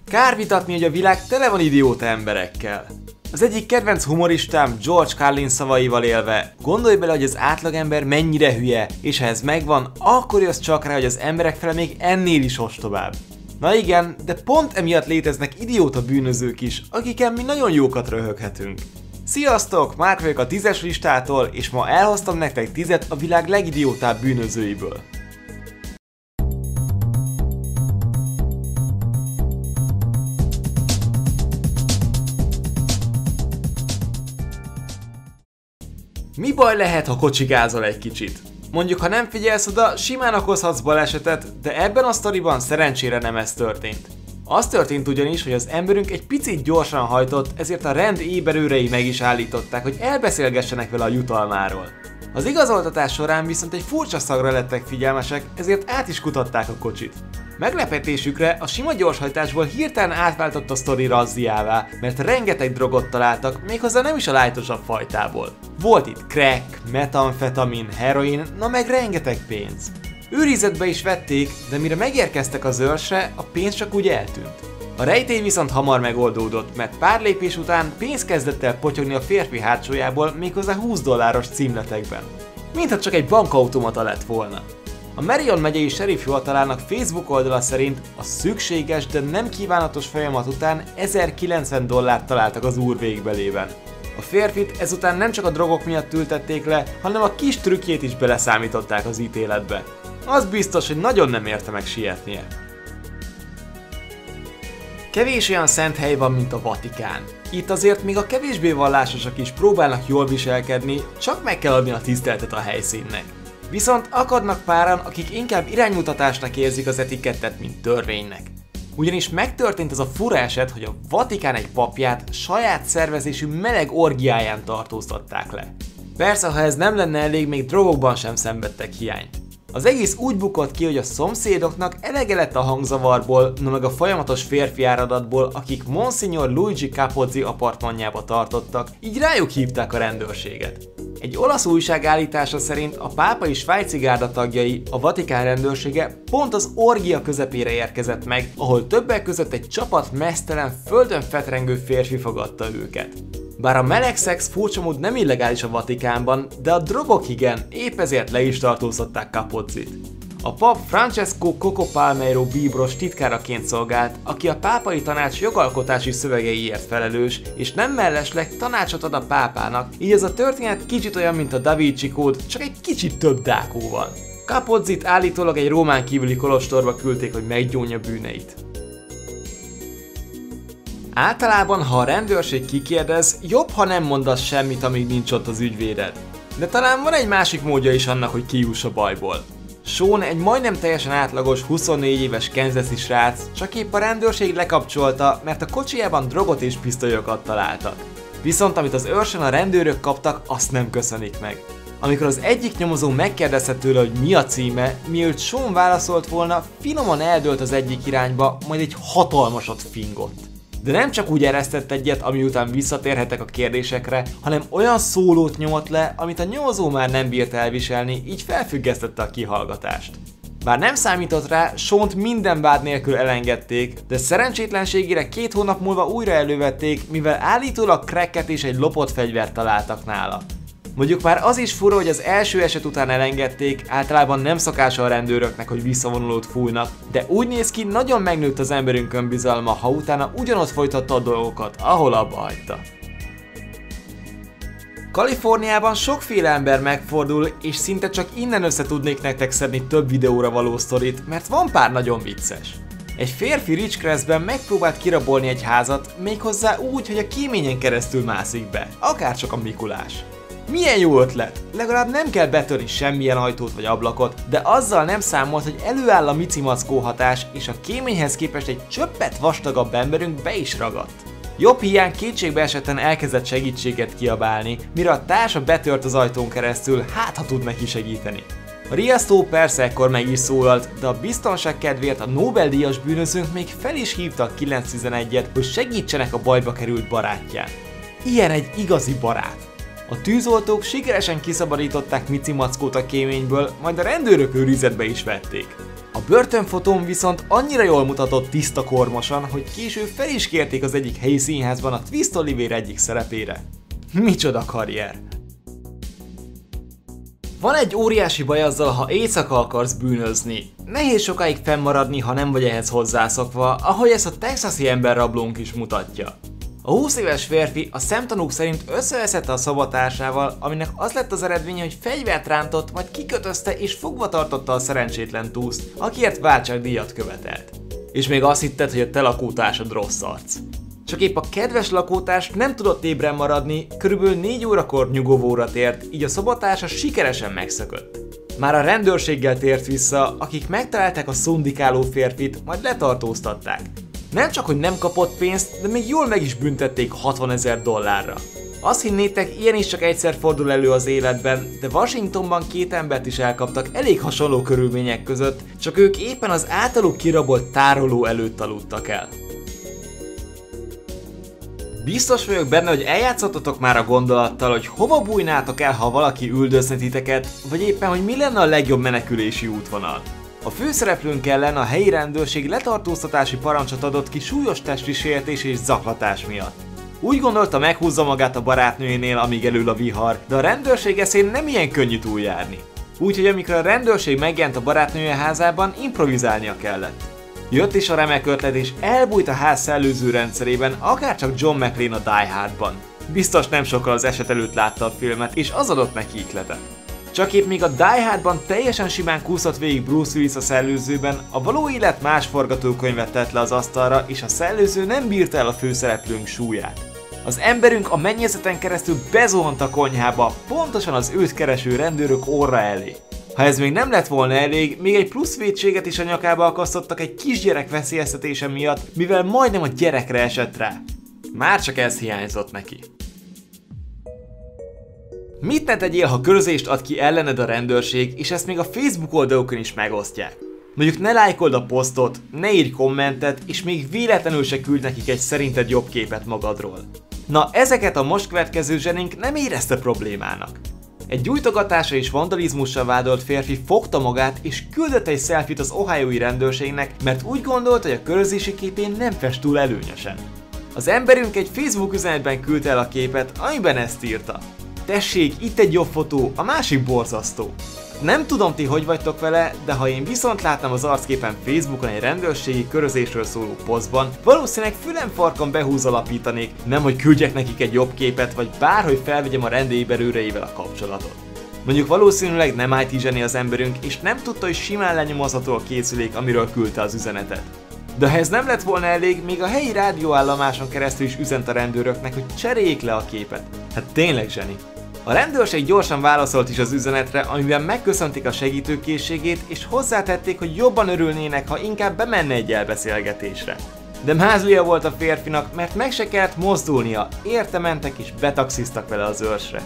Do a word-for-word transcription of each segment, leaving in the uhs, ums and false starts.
Kár vitatni, hogy a világ tele van idióta emberekkel. Az egyik kedvenc humoristám George Carlin szavaival élve, gondolj bele, hogy az átlagember mennyire hülye, és ha ez megvan, akkor jössz csak rá, hogy az emberek fele még ennél is ostobább. Na igen, de pont emiatt léteznek idióta bűnözők is, akiken mi nagyon jókat röhöghetünk. Sziasztok, Márk vagyok a tízes listától, és ma elhoztam nektek tízet a világ legidiótább bűnözőiből. Mi baj lehet, ha kocsigázol egy kicsit? Mondjuk, ha nem figyelsz oda, simán okozhatsz balesetet, de ebben a sztoriban szerencsére nem ez történt. Az történt ugyanis, hogy az emberünk egy picit gyorsan hajtott, ezért a rend éberőrei meg is állították, hogy elbeszélgessenek vele a jutalmáról. Az igazoltatás során viszont egy furcsa szagra lettek figyelmesek, ezért át is kutatták a kocsit. Meglepetésükre a sima gyorshajtásból hirtelen átváltott a sztori razziává, mert rengeteg drogot találtak, méghozzá nem is a lájtosabb fajtából. Volt itt crack, metamfetamin, heroin, na meg rengeteg pénz. Őrizetbe is vették, de mire megérkeztek az őrsre, a pénz csak úgy eltűnt. A rejtély viszont hamar megoldódott, mert pár lépés után pénz kezdett el potyogni a férfi hátsójából, méghozzá húsz dolláros címletekben. Mintha csak egy bankautomata lett volna. A Marion megyei sheriff hivatalának Facebook oldala szerint a szükséges, de nem kívánatos folyamat után ezerkilencven dollárt találtak az úr végbelében. A férfit ezután nem csak a drogok miatt ültették le, hanem a kis trükkjét is beleszámították az ítéletbe. Az biztos, hogy nagyon nem érte meg sietnie. Kevés olyan szent hely van, mint a Vatikán. Itt azért még a kevésbé vallásosak is próbálnak jól viselkedni, csak meg kell adni a tiszteletet a helyszínnek. Viszont akadnak páran, akik inkább iránymutatásnak érzik az etikettet, mint törvénynek. Ugyanis megtörtént az a fura eset, hogy a Vatikán egy papját saját szervezésű meleg orgiáján tartóztatták le. Persze, ha ez nem lenne elég, még drogokban sem szenvedtek hiányt. Az egész úgy bukott ki, hogy a szomszédoknak elege lett a hangzavarból, no meg a folyamatos férfi áradatból, akik Monsignor Luigi Capozzi apartmanjába tartottak, így rájuk hívták a rendőrséget. Egy olasz újság állítása szerint a pápai svájci gárda tagjai, a Vatikán rendőrsége pont az orgia közepére érkezett meg, ahol többek között egy csapat meztelen, földön fetrengő férfi fogadta őket. Bár a meleg szex furcsa mód nem illegális a Vatikánban, de a drogok igen, épp ezért le is tartóztatták Capozzit. A pap Francesco Coco Palmeiro bíboros titkáraként szolgált, aki a pápai tanács jogalkotási szövegeiért felelős, és nem mellesleg tanácsot ad a pápának, így ez a történet kicsit olyan, mint a Da Vinci kód, csak egy kicsit több dákóval. Capozzit állítólag egy Rómán kívüli kolostorba küldték, hogy meggyónja bűneit. Általában, ha a rendőrség kikérdez, jobb, ha nem mondasz semmit, amíg nincs ott az ügyvéded. De talán van egy másik módja is annak, hogy kijuss a bajból. Sean egy majdnem teljesen átlagos huszonnégy éves kansasi srác, csak épp a rendőrség lekapcsolta, mert a kocsijában drogot és pisztolyokat találtak. Viszont amit az őrsön a rendőrök kaptak, azt nem köszönik meg. Amikor az egyik nyomozó megkérdezte tőle, hogy mi a címe, mielőtt Sean válaszolt volna, finoman eldőlt az egyik irányba, majd egy hatalmasat fingott. De nem csak úgy eresztett egyet, ami után visszatérhetek a kérdésekre, hanem olyan szólót nyomott le, amit a nyomozó már nem bírt elviselni, így felfüggesztette a kihallgatást. Bár nem számított rá, Seant minden vád nélkül elengedték, de szerencsétlenségére két hónap múlva újra elővették, mivel állítólag cracket és egy lopott fegyvert találtak nála. Mondjuk már az is fura, hogy az első eset után elengedték, általában nem szokása a rendőröknek, hogy visszavonulót fújnak, de úgy néz ki, nagyon megnőtt az emberünk önbizalma, ha utána ugyanott folytatta a dolgokat, ahol abba hagyta. Kaliforniában sokféle ember megfordul, és szinte csak innen össze tudnék nektek szedni több videóra való sztorit, mert van pár nagyon vicces. Egy férfi Ridgecrestben megpróbált kirabolni egy házat, méghozzá úgy, hogy a kéményen keresztül mászik be, akárcsak a Mikulás. Milyen jó ötlet! Legalább nem kell betörni semmilyen ajtót vagy ablakot, de azzal nem számolt, hogy előáll a micimackó hatás, és a kéményhez képest egy csöppet vastagabb emberünk be is ragadt. Jobb hiány kétségbe esetten elkezdett segítséget kiabálni, mire a társa betört az ajtón keresztül, hát ha tud neki segíteni. A riasztó persze ekkor meg is szólalt, de a biztonság kedvéért a Nobel-díjas bűnözőnk még fel is hívta a kilencszáztizenegyet, hogy segítsenek a bajba került barátján. Ilyen egy igazi barát. A tűzoltók sikeresen kiszabadították Mici Mackót a kéményből, majd a rendőrök őrizetbe is vették. A börtönfotón viszont annyira jól mutatott tiszta kormosan, hogy később fel is kérték az egyik helyi színházban a Twist Oliver egyik szerepére. Micsoda karrier! Van egy óriási baj azzal, ha éjszaka akarsz bűnözni. Nehéz sokáig fennmaradni, ha nem vagy ehhez hozzászokva, ahogy ezt a texasi emberrablónk is mutatja. A húsz éves férfi a szemtanúk szerint összeveszette a szabatársával, aminek az lett az eredménye, hogy fegyvert rántott, majd kikötözte és fogva tartotta a szerencsétlen túszt, akiért váltságdíjat követelt. És még azt hitted, hogy a te lakótársad rossz arc. Csak épp a kedves lakótárs nem tudott ébren maradni, körülbelül négy órakor nyugovóra tért, így a szobatársa sikeresen megszökött. Már a rendőrséggel tért vissza, akik megtalálták a szundikáló férfit, majd letartóztatták. Nem csak, hogy nem kapott pénzt, de még jól meg is büntették hatvanezer dollárra. Azt hinnétek, ilyen is csak egyszer fordul elő az életben, de Washingtonban két embert is elkaptak elég hasonló körülmények között, csak ők éppen az általuk kirabolt tároló előtt aludtak el. Biztos vagyok benne, hogy eljátszottatok már a gondolattal, hogy hova bújnátok el, ha valaki üldözne titeket, vagy éppen, hogy mi lenne a legjobb menekülési útvonal. A főszereplőnk ellen a helyi rendőrség letartóztatási parancsot adott ki súlyos testi sértés és zaklatás miatt. Úgy gondolta, meghúzza magát a barátnőjénél, amíg elől a vihar, de a rendőrség eszén nem ilyen könnyű túljárni. Úgyhogy amikor a rendőrség megjelent a barátnője házában, improvizálnia kellett. Jött is a remek ötlet és elbújt a ház szellőző rendszerében, akárcsak John McClane a Die Hardban. Biztos nem sokkal az eset előtt látta a filmet, és az adott neki ihletet. Csak épp még a Die Hardban teljesen simán kúszott végig Bruce Willis a szellőzőben, a való élet más forgatókönyvet tett le az asztalra, és a szellőző nem bírta el a főszereplőnk súlyát. Az emberünk a mennyezeten keresztül bezuhant a konyhába, pontosan az őt kereső rendőrök orra elé. Ha ez még nem lett volna elég, még egy plusz vétséget is a nyakába akasztottak egy kisgyerek veszélyeztetése miatt, mivel majdnem a gyerekre esett rá. Már csak ez hiányzott neki. Mit ne tegyél, ha körözést ad ki ellened a rendőrség, és ezt még a Facebook oldalukon is megosztják? Mondjuk ne lájkold a posztot, ne írj kommentet, és még véletlenül se küld nekik egy szerinted jobb képet magadról. Na, ezeket a most következő zsenénk nem érezte problémának. Egy gyújtogatásra és vandalizmussal vádolt férfi fogta magát és küldött egy selfit az ohiói rendőrségnek, mert úgy gondolta, hogy a körözési képén nem fest túl előnyösen. Az emberünk egy Facebook üzenetben küldte el a képet, amiben ezt írta. Tessék, itt egy jobb fotó, a másik borzasztó. Nem tudom ti hogy vagytok vele, de ha én viszont látnám az arcképen Facebookon egy rendőrségi körözésről szóló posztban, valószínűleg fülem-farkam behúzalapítanék, nem hogy küldjek nekik egy jobb képet, vagy bárhogy felvegyem a rendélyber őreivel a kapcsolatot. Mondjuk valószínűleg nem í té zseni az emberünk, és nem tudta, hogy simán lenyomozható a készülék, amiről küldte az üzenetet. De ha ez nem lett volna elég, még a helyi rádióállomáson keresztül is üzent a rendőröknek, hogy cseréljék le a képet. Hát tényleg zseni. A rendőrség gyorsan válaszolt is az üzenetre, amiben megköszönték a segítőkészségét, és hozzátették, hogy jobban örülnének, ha inkább bemenne egy elbeszélgetésre. De mázlia volt a férfinak, mert meg se kellett mozdulnia, érte mentek és betaxiztak vele az őrsre.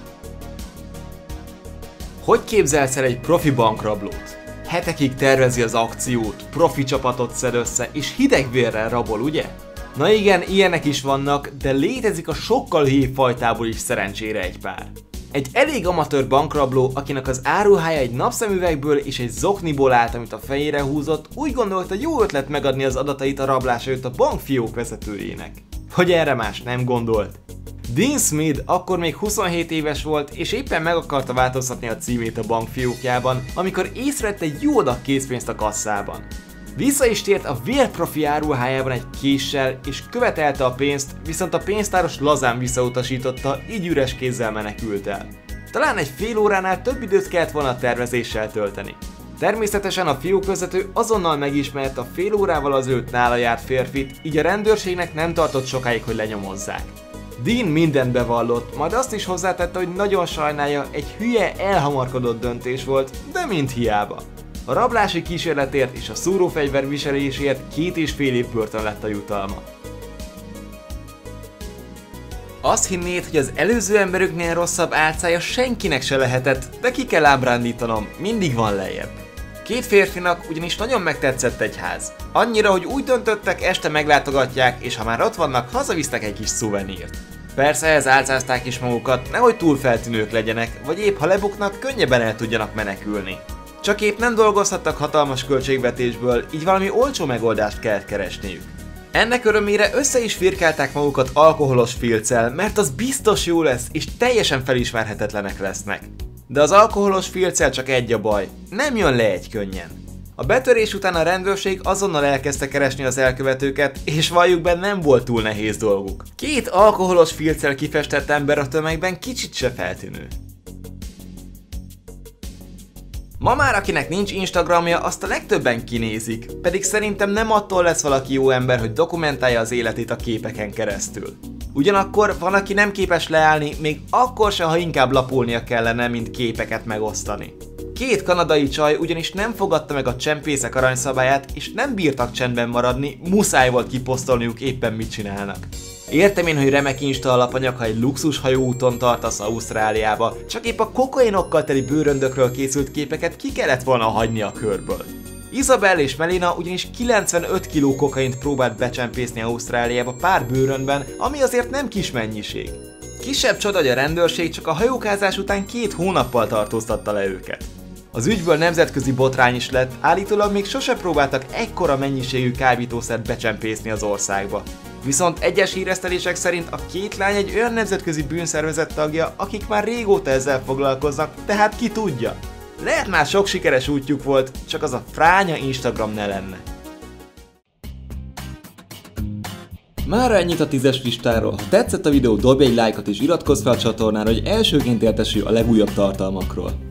Hogy képzelsz el egy profi bankrablót? Hetekig tervezi az akciót, profi csapatot szed össze, és hidegvérrel rabol, ugye? Na igen, ilyenek is vannak, de létezik a sokkal hív fajtából is szerencsére egy pár. Egy elég amatőr bankrabló, akinek az áruhája egy napszemüvegből és egy zokniból állt, amit a fejére húzott, úgy gondolta, jó ötlet megadni az adatait a rablás előtt a bankfiók vezetőjének. Hogy erre más nem gondolt. Dean Smith akkor még huszonhét éves volt, és éppen meg akarta változtatni a címét a bankfiókjában, amikor észrevett egy jó adag készpénzt a kasszában. Vissza is tért a vérprofi áruhájában egy késsel, és követelte a pénzt, viszont a pénztáros lazán visszautasította, így üres kézzel menekült el. Talán egy fél óránál több időt kellett volna a tervezéssel tölteni. Természetesen a fiókvezető azonnal megismerte a fél órával azelőtt nála járt férfit, így a rendőrségnek nem tartott sokáig, hogy lenyomozzák. Dean mindent bevallott, majd azt is hozzátette, hogy nagyon sajnálja, egy hülye, elhamarkodott döntés volt, de mind hiába. A rablási kísérletért és a szúrófegyver viselésért két és fél év börtön lett a jutalma. Azt hinnéd, hogy az előző emberüknél rosszabb álcája senkinek se lehetett, de ki kell ábrándítanom, mindig van lejjebb. Két férfinak ugyanis nagyon megtetszett egy ház. Annyira, hogy úgy döntöttek, este meglátogatják, és ha már ott vannak, hazavisznek egy kis szuvenírt. Persze ehhez álcázták is magukat, nehogy túl feltűnők legyenek, vagy épp ha lebuknak, könnyebben el tudjanak menekülni. Csak épp nem dolgozhattak hatalmas költségvetésből, így valami olcsó megoldást kellett keresniük. Ennek örömére össze is firkálták magukat alkoholos filccel, mert az biztos jó lesz, és teljesen felismerhetetlenek lesznek. De az alkoholos filccel csak egy a baj, nem jön le egy könnyen. A betörés után a rendőrség azonnal elkezdte keresni az elkövetőket, és valljuk be, nem volt túl nehéz dolguk. Két alkoholos filccel kifestett ember a tömegben kicsit se feltűnő. Ma már akinek nincs Instagramja, azt a legtöbben kinézik, pedig szerintem nem attól lesz valaki jó ember, hogy dokumentálja az életét a képeken keresztül. Ugyanakkor van, aki nem képes leállni, még akkor se, ha inkább lapulnia kellene, mint képeket megosztani. Két kanadai csaj ugyanis nem fogadta meg a csempészek aranyszabályát, és nem bírtak csendben maradni, muszáj volt kiposztolniuk éppen mit csinálnak. Értem én, hogy remek Insta alapanyag, ha egy luxus hajóúton tartasz Ausztráliába, csak épp a kokainokkal teli bőröndökről készült képeket ki kellett volna hagyni a körből. Isabel és Melina ugyanis kilencvenöt kiló kokaint próbált becsempészni Ausztráliába pár bőröndben, ami azért nem kis mennyiség. Kisebb csoda, hogy a rendőrség csak a hajókázás után két hónappal tartóztatta le őket. Az ügyből nemzetközi botrány is lett, állítólag még sose próbáltak ekkora mennyiségű kábítószert becsempészni az országba. Viszont egyes híresztelések szerint a két lány egy olyan nemzetközi bűnszervezet tagja, akik már régóta ezzel foglalkoznak, tehát ki tudja. Lehet már sok sikeres útjuk volt, csak az a fránya Instagram ne lenne. Mára ennyit a tízes listáról, ha tetszett a videó, dobj egy lájkot és iratkozz fel a csatornára, hogy elsőként értesülj a legújabb tartalmakról.